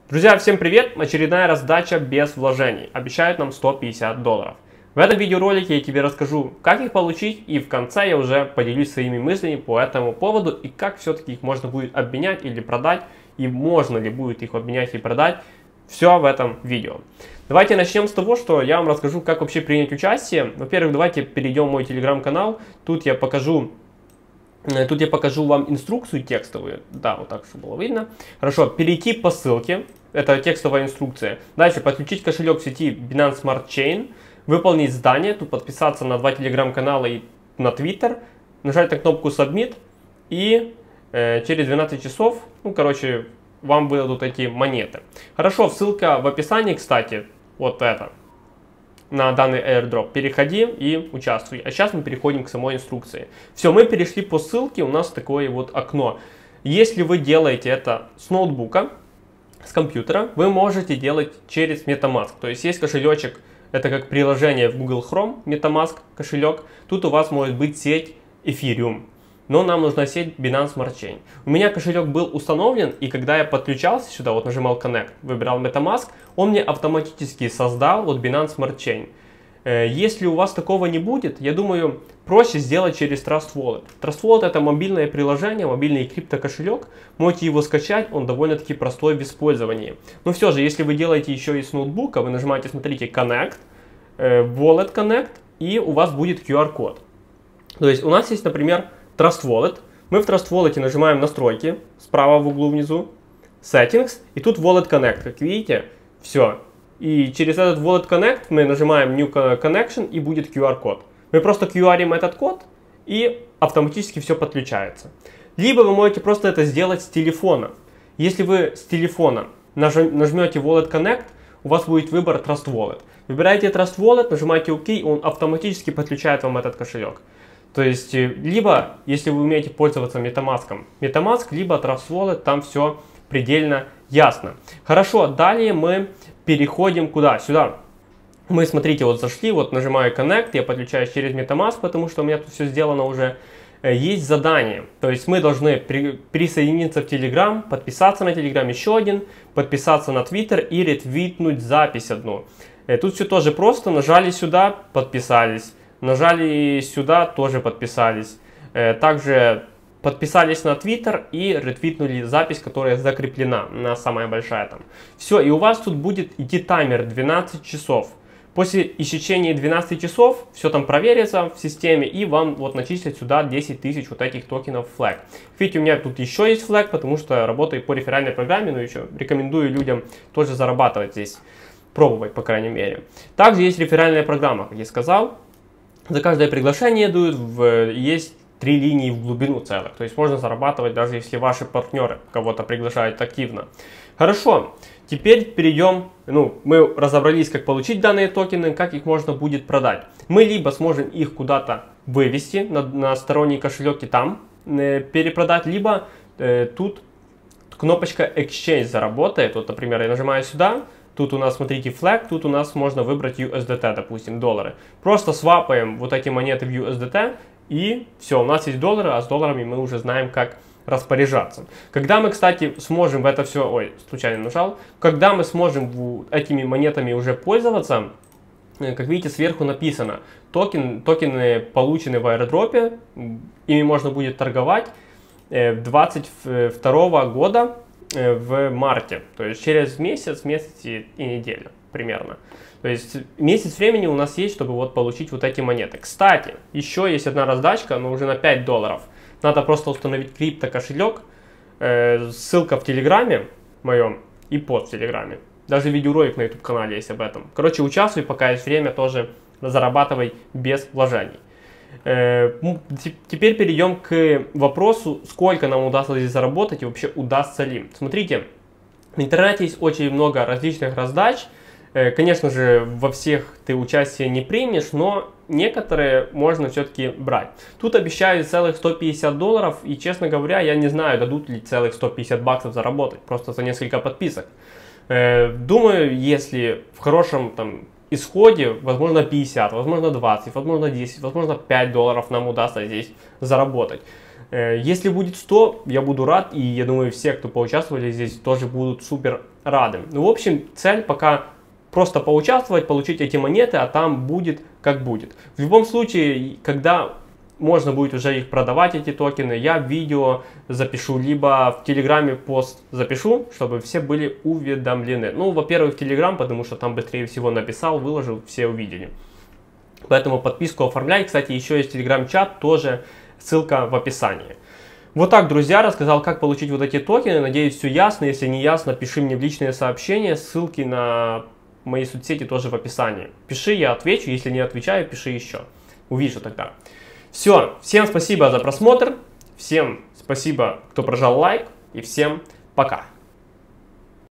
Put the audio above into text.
Друзья, всем привет! Очередная раздача без вложений. Обещают нам $150. В этом видеоролике я тебе расскажу, как их получить, и в конце я уже поделюсь своими мыслями по этому поводу, и как все-таки их можно будет обменять или продать, и можно ли будет их обменять и продать. Все в этом видео. Давайте начнем с того, что я вам расскажу, как вообще принять участие. Во-первых, давайте перейдем в мой телеграм-канал. Тут я покажу вам инструкцию текстовую. Да, вот так, чтобы было видно. Хорошо, перейти по ссылке. Это текстовая инструкция. Дальше подключить кошелек в сети Binance Smart Chain. Выполнить задание. Тут подписаться на 2 телеграм-канала и на Twitter. Нажать на кнопку Submit. И через 12 часов, вам выдадут эти монеты. Хорошо, ссылка в описании, кстати. Вот это. На данный airdrop. Переходи и участвуй. А сейчас мы переходим к самой инструкции. Все, мы перешли по ссылке, у нас такое вот окно. Если вы делаете это с ноутбука, с компьютера, вы можете делать через MetaMask. То есть есть кошелечек, это как приложение в Google Chrome, MetaMask кошелек. Тут у вас может быть сеть Ethereum. Но нам нужна сеть Binance Smart Chain. У меня кошелек был установлен, и когда я подключался сюда, вот нажимал Connect, выбирал MetaMask, он мне автоматически создал вот Binance Smart Chain. Если у вас такого не будет, я думаю, проще сделать через Trust Wallet. Trust Wallet это мобильное приложение, мобильный криптокошелек. Можете его скачать, он довольно-таки простой в использовании. Но все же, если вы делаете еще и с ноутбука, вы нажимаете, смотрите, Connect, Wallet Connect, и у вас будет QR-код. То есть у нас есть, например, Trust Wallet. Мы в Trust Wallet нажимаем настройки, справа в углу внизу, Settings, и тут Wallet Connect, как видите, все. И через этот Wallet Connect мы нажимаем New Connection, и будет QR-код. Мы просто QR-им этот код, и автоматически все подключается. Либо вы можете просто это сделать с телефона. Если вы с телефона нажмете Wallet Connect, у вас будет выбор Trust Wallet. Выбираете Trust Wallet, нажимаете ОК, и он автоматически подключает вам этот кошелек. То есть, либо, если вы умеете пользоваться MetaMask, либо Trust Wallet, там все предельно ясно. Хорошо, далее мы переходим куда? Сюда. Мы, смотрите, вот зашли, вот нажимаю Connect, я подключаюсь через MetaMask, потому что у меня тут все сделано уже. Есть задание, то есть мы должны присоединиться в Telegram, подписаться на Telegram еще один, подписаться на Twitter и ретвитнуть запись одну. Тут все тоже просто, нажали сюда, подписались. Нажали сюда, тоже подписались. Также подписались на Twitter и ретвитнули запись, которая закреплена, она самая большая там. Все, и у вас тут будет идти таймер 12 часов. После истечения 12 часов все там проверится в системе, и вам вот начислят сюда 10 тысяч вот этих токенов Flag. Видите, у меня тут еще есть Flag, потому что работаю по реферальной программе, но еще рекомендую людям тоже зарабатывать здесь, пробовать, по крайней мере. Также есть реферальная программа, как я сказал. За каждое приглашение есть 3 линии в глубину целых. То есть можно зарабатывать, даже если ваши партнеры кого-то приглашают активно. Хорошо, теперь перейдем. Мы разобрались, как получить данные токены, как их можно будет продать. Мы либо сможем их куда-то вывести на сторонний кошелек и там перепродать, либо тут кнопочка Exchange заработает. Вот, например, я нажимаю сюда. Тут у нас, смотрите, Flag, тут у нас можно выбрать USDT, допустим, доллары. Просто свапаем вот эти монеты в USDT, и все, у нас есть доллары, а с долларами мы уже знаем, как распоряжаться. Когда мы, кстати, сможем в это все... Ой, случайно нажал. Когда мы сможем этими монетами уже пользоваться, как видите, сверху написано, токены получены в аирдропе, ими можно будет торговать 2022 года, в марте, то есть через месяц и неделю примерно. То есть месяц времени у нас есть, чтобы вот получить вот эти монеты. Кстати, еще есть одна раздачка, но уже на $5. Надо просто установить криптокошелек. Ссылка в Телеграме моем и под в Телеграме. Даже видеоролик на YouTube канале есть об этом. Короче, участвуй, пока есть время, тоже зарабатывай без вложений. Теперь перейдем к вопросу, сколько нам удастся здесь заработать и вообще удастся ли. Смотрите, в интернете есть очень много различных раздач. Конечно же, во всех ты участие не примешь, но некоторые можно все-таки брать. Тут обещают целых $150, и, честно говоря, я не знаю, дадут ли целых 150 баксов заработать, просто за несколько подписок. Думаю, если в хорошем исходе, возможно 50, возможно 20, возможно 10, возможно $5 нам удастся здесь заработать. Если будет 100, я буду рад, и я думаю, все, кто поучаствовали здесь, тоже будут супер рады. Ну, в общем, цель пока просто поучаствовать, получить эти монеты, а там будет как будет. В любом случае, когда можно будет уже их продавать, эти токены, я видео запишу, либо в Телеграме пост запишу, чтобы все были уведомлены. Ну, во-первых, в Телеграм, потому что там быстрее всего написал, выложил, все увидели. Поэтому подписку оформляй. Кстати, еще есть Телеграм-чат, тоже ссылка в описании. Вот так, друзья, рассказал, как получить вот эти токены. Надеюсь, все ясно. Если не ясно, пиши мне в личные сообщения. Ссылки на мои соцсети тоже в описании. Пиши, я отвечу. Если не отвечаю, пиши еще. Увижу тогда. Все, всем спасибо за просмотр, всем спасибо, кто прожал лайк, и всем пока.